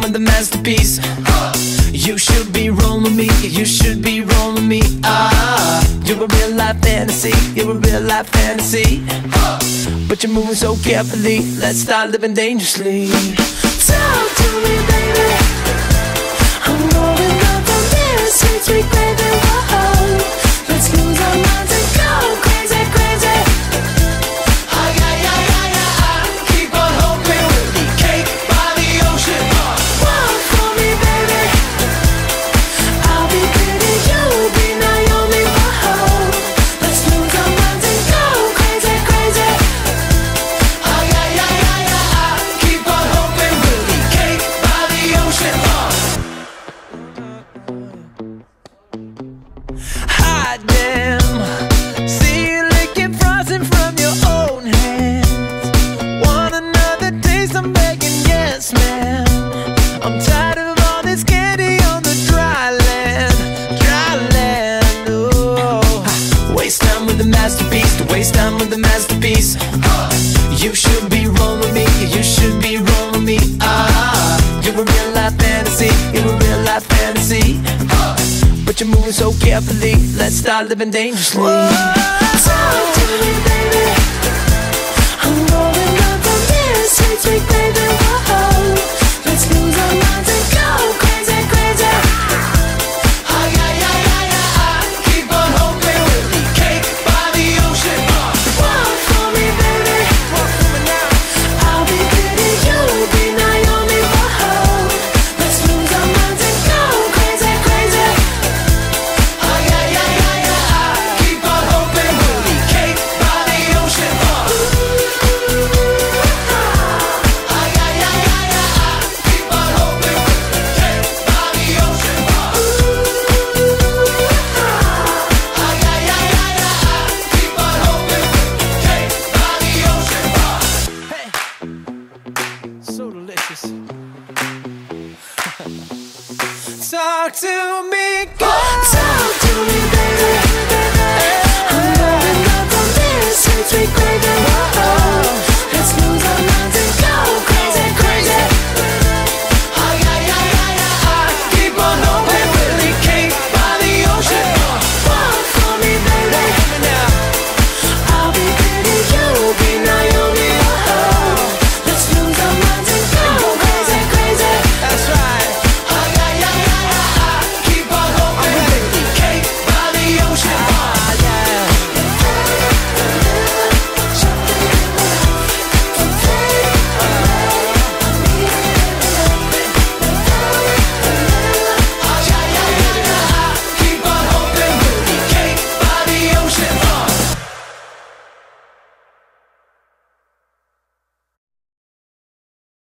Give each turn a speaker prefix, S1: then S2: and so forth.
S1: with a masterpiece. You should be rolling me, you should be rolling me. You're a real life fantasy, you're a real life fantasy. But you're moving so carefully, let's start living dangerously. Talk to me, baby. I'm rolling up on this sweet, sweet baby. Whoa, let's lose our minds and go crazy, crazy.
S2: Keep on hoping we'll be cake by the ocean.
S1: Walk for me, baby. I'll be pretty, you'll be Naomi. Whoa, let's lose our minds and go crazy, crazy.
S2: Keep on hoping we'll be cake by the ocean.
S1: Hot damn, see you licking frosting from your own hands. Want another taste? I'm begging, yes, ma'am. I'm tired of all this candy on the dry land, dry land. Oh, waste time with a masterpiece, to waste time with a masterpiece. You should be rolling me, you should be rolling me. You're a real life fantasy, you're a real life fantasy. But you're moving so carefully, let's start living dangerously. Talk to me, baby. I'm rolling up on this sweet, sweet baby. Whoa, let's lose our minds and go crazy, crazy.
S2: Keep on hoping we'll be cake by the ocean.
S1: Walk for me, baby.
S2: Walk for me now.
S1: I'll be pretty, you'll be Naomi. Whoa, let's lose our minds and go crazy, crazy.
S2: Keep on hoping we'll be cake by the ocean. Keep on hoping we'll be cake by the ocean. Keep on hoping we'll be cake by the ocean.
S1: Hey, so delicious. Talk to me, girl.